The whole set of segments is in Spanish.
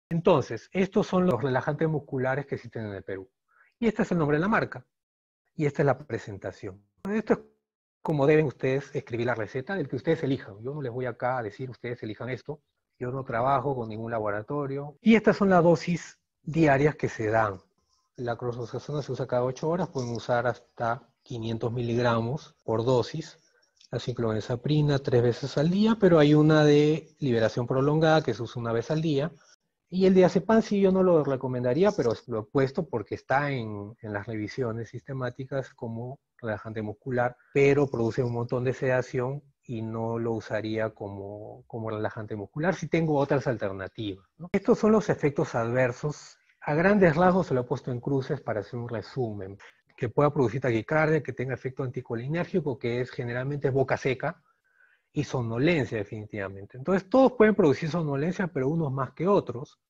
Entonces, estos son los relajantes musculares que existen en el Perú. Y este es el nombre de la marca. Y esta es la presentación. Esto es como deben ustedes escribir la receta del que ustedes elijan. Yo no les voy acá a decir ustedes elijan esto. Yo no trabajo con ningún laboratorio. Y estas son las dosis diarias que se dan. La cloxazona se usa cada 8 horas. Pueden usar hasta 500 miligramos por dosis. La ciclobenzaprina 3 veces al día, pero hay una de liberación prolongada que se usa una vez al día. Y el diazepam sí yo no lo recomendaría, pero lo he puesto porque está en las revisiones sistemáticas como relajante muscular, pero produce un montón de sedación y no lo usaría como relajante muscular si tengo otras alternativas, ¿no? Estos son los efectos adversos. A grandes rasgos se lo he puesto en cruces para hacer un resumen. Que pueda producir taquicardia, que tenga efecto anticolinérgico, que es generalmente boca seca, y somnolencia definitivamente. Entonces todos pueden producir somnolencia, pero unos más que otros.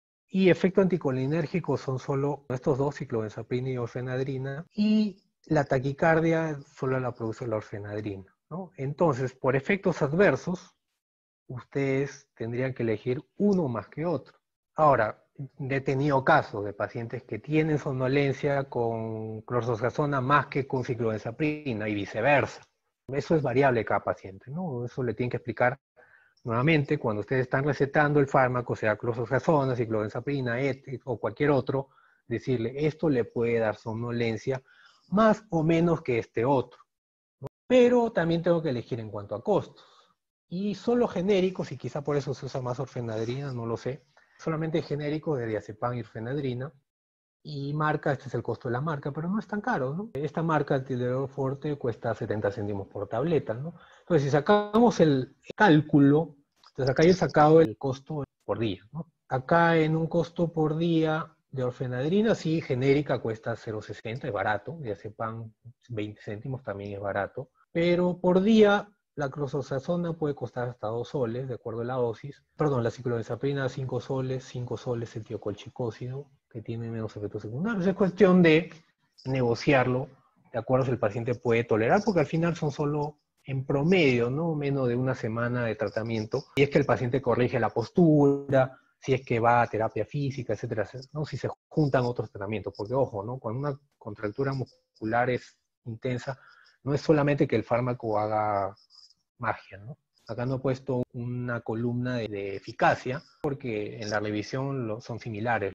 Y efecto anticolinérgico son solo estos dos, ciclobenzaprina y orfenadrina, y la taquicardia solo la produce la orfenadrina, ¿no? Entonces, por efectos adversos, ustedes tendrían que elegir uno más que otro. Ahora, he tenido casos de pacientes que tienen somnolencia con clorzosazona más que con ciclobenzaprina y viceversa. Eso es variable de cada paciente, ¿no? Eso le tienen que explicar nuevamente cuando ustedes están recetando el fármaco, sea clorzosazona, ciclobenzaprina, o cualquier otro, decirle esto le puede dar somnolencia más o menos que este otro. Pero también tengo que elegir en cuanto a costos. Y solo genéricos, y quizá por eso se usa más orfenadrina, no lo sé. Solamente genéricos de diazepam y orfenadrina. Y marca, este es el costo de la marca, pero no es tan caro, ¿no? Esta marca Tilderon Forte cuesta 70 céntimos por tableta, ¿no? Entonces, si sacamos el cálculo, entonces acá yo he sacado el costo por día, ¿no? Acá en un costo por día de orfenadrina, sí, genérica cuesta 0,60, es barato, diazepam 20 céntimos también es barato, pero por día la clorzosazona puede costar hasta 2 soles, de acuerdo a la dosis. Perdón, la ciclobenzaprina 5 soles, 5 soles el tiocolchicócido, que tiene menos efectos secundarios. Es cuestión de negociarlo, de acuerdo si el paciente puede tolerar, porque al final son solo en promedio, ¿no? Menos de una semana de tratamiento. Si es que el paciente corrige la postura, si es que va a terapia física, etcétera, ¿no? Si se juntan otros tratamientos, porque ojo, ¿no? Cuando una contractura muscular es intensa, no es solamente que el fármaco haga magia, ¿no? Acá no he puesto una columna de eficacia, porque en la revisión son similares.